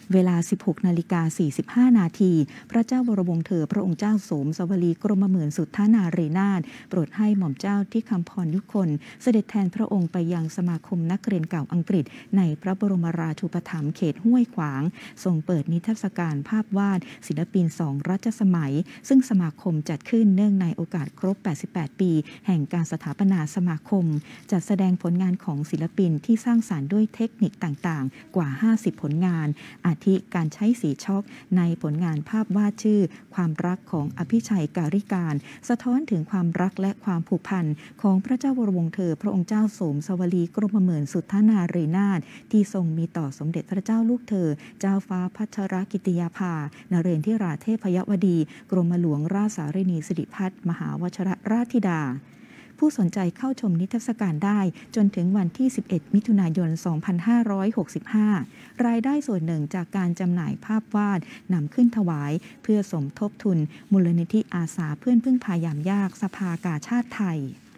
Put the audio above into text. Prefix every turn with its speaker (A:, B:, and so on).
A: เวลา 16:45 นาทีพระเจ้าวรวงศ์เธอพระองค์เจ้าโสมสวลีกรมหมื่นสุทธานารีนาถโปรดให้หม่อมเจ้าที่คำพรยุคนเสด็จแทนพระองค์ไปยังสมาคมนักเรียนเก่าอังกฤษในพระบรมราชูปถัมภ์เขตห้วยขวางทรงเปิดนิทรรศการภาพวาดศิลปิน2รัชสมัยซึ่งสมาคมจัดขึ้นเนื่องในโอกาสครบ 88 ปีแห่งการสถาปนาสมาคมจัดแสดงผลงานของศิลปินที่สร้างสรรค์ด้วยเทคนิคต่างๆกว่า 50 ผลงานอาทิการใช้สีช็อกในผลงานภาพวาดชื่อความรักของอภิชัยการิการสะท้อนถึงความรักและความผูกพันของพระเจ้าวรวงศ์เธอพระองค์เจ้าโสมสวลีกรมหมื่นสุทธานารีนาถที่ทรงมีต่อสมเด็จพระเจ้าลูกเธอเจ้าฟ้าพัชรกิติยาภานเรนทิราเทพยวดีกรมหลวงราชสารินีสิริพัฒน์มหาวชรราชธิดาผู้สนใจเข้าชมนิทรรศการได้จนถึงวันที่ 11 มิถุนายน 2565 รายได้ส่วนหนึ่งจากการจำหน่ายภาพวาดนำขึ้นถวายเพื่อสมทบทุนมูลนิธิอาสาเพื่อนพึ่งพายามยากสภากาชาดไทย